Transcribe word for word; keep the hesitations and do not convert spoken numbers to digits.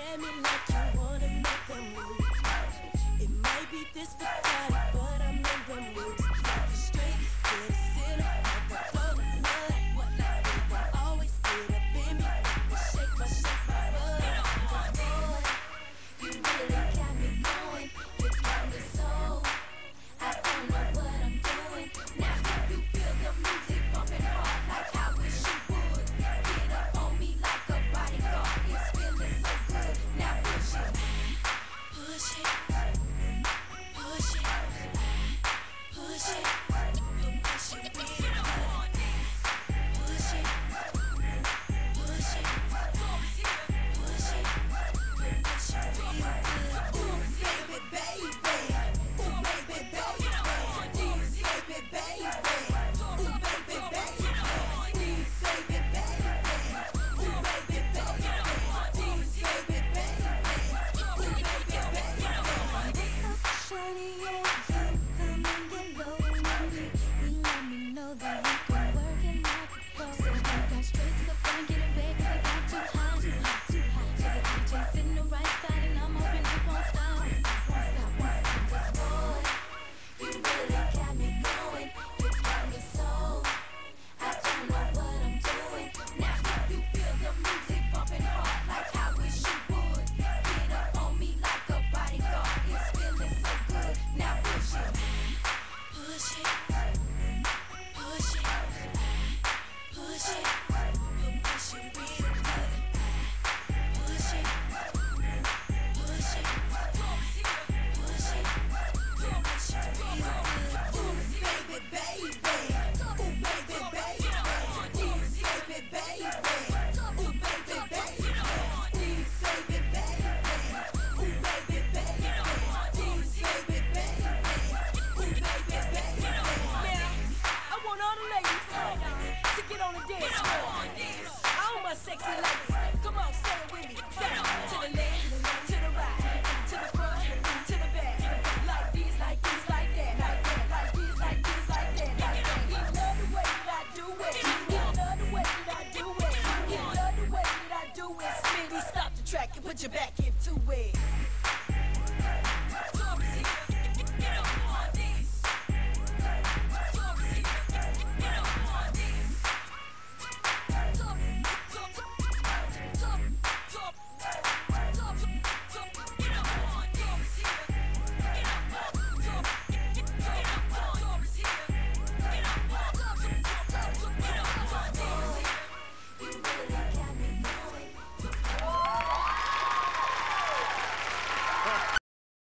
at me like you wanna make a move. It might be this Bacardi, but I'm in the mood to take you straight to the center of the club. What like they gon' always get up in me, and shake my, shake my butt. 'Cause boy, you really got me going. You got me so. I don't know what I'm doing. Now if you feel the music bumping hard like I wish you would, get up on me like a bodyguard. It's feeling so good. Now push it, push it, push it, push it, push it real good. Push it, push it, push it, push it real good. Ooh, baby, baby. Ooh, baby, baby. Please, baby, baby. Ooh, baby, baby. Please, baby, baby. Ooh, baby, baby. Please, baby, baby. Ooh, baby, baby. Shawty, yeah, you come and get low with me. You let me know that you can work it like a pro. So we got straight to the point, getting back 'cause I got too hot, too hot, too hot. 'Cause the D J sitting in the right spot and I'm hoping it won't stop, won't stop, won't stop. 'Cause boy, you really got me going. You got me so. I don't know what I'm doing. Now if you feel the music bumping hard like I wish you would, get up on me like a bodyguard. It's feeling so good. Now push it, push it, push it, push it, push it real good. Push it, push it, push it, push it real good. Ooh, baby, baby. Ooh, baby, baby. Please, baby, baby. Ooh, baby, baby. Please, baby, baby. Ooh, baby, baby. Please, baby, baby. Ooh, baby, baby. Now, I want all the ladies to get on the dance floor. All my sexy ladies, come on, say it with me. Say it to the left, to the right, to the front, to the back. Like this, like this, like that, like that, like this, like this, like that, like that. He love the way that I do it. He love the way that I do it. He love the way that I do it. Smitty, stop the track and put your back into it.